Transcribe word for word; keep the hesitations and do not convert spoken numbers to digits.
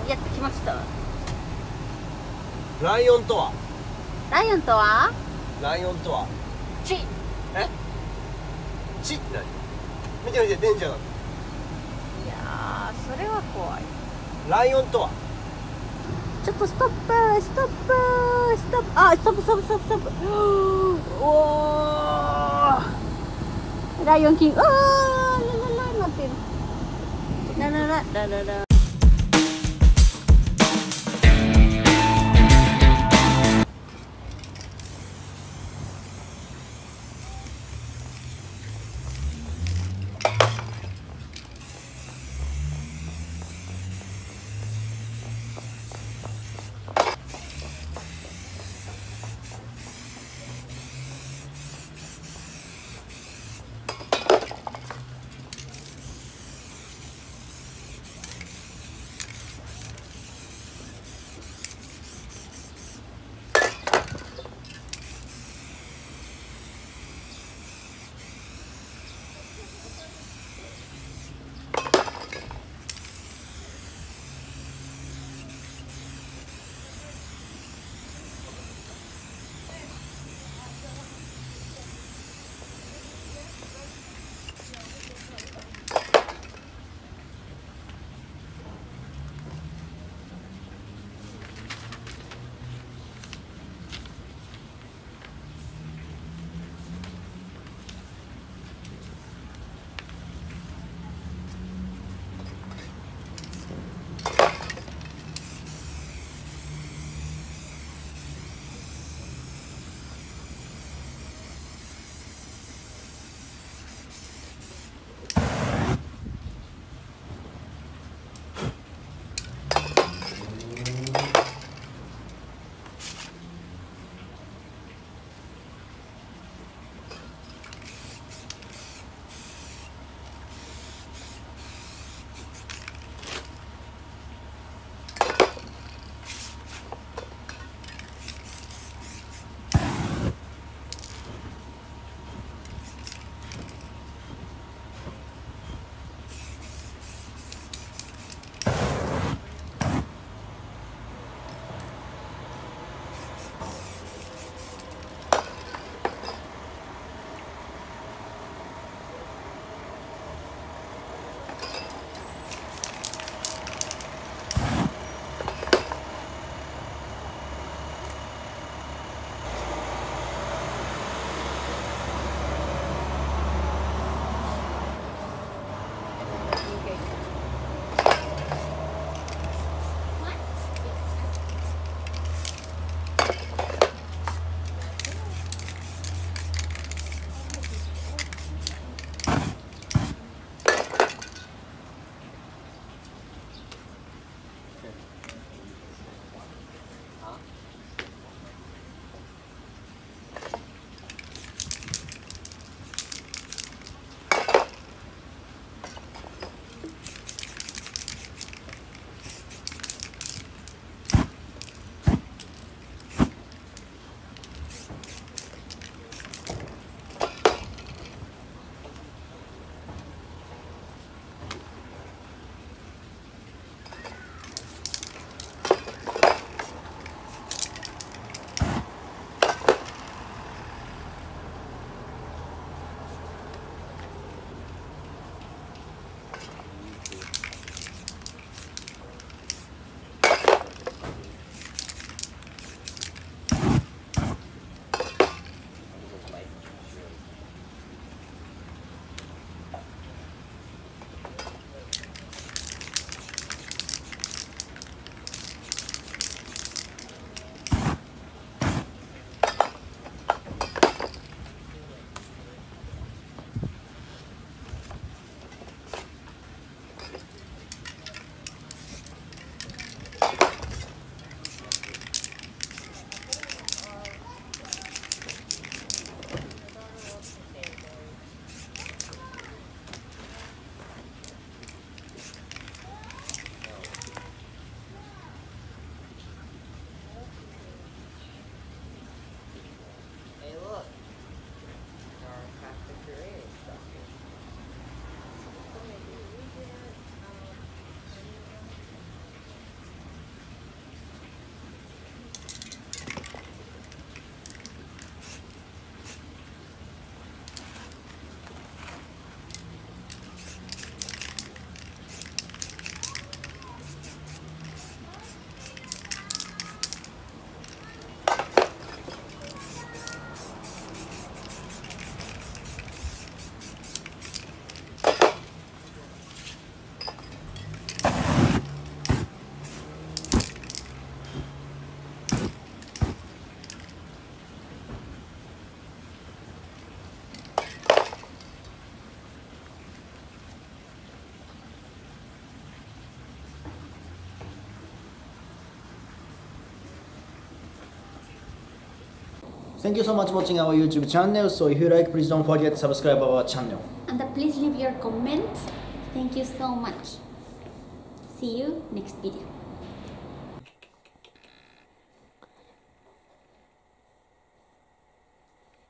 やってきました。 ライオンとはライオンとはライオンとはチ。 えチって何？見て見て、デンジャーだ。 いやー、それは怖い。 ライオンとはちょっとストップストップストップ、あ、ストップストップストップストップ。おー、ライオンキング、あー、ラララなってる。ララララララ。 Thank you so much for watching our YouTube channel. So if you like, please don't forget to subscribe our channel. And please leave your comment. Thank you so much. See you next video.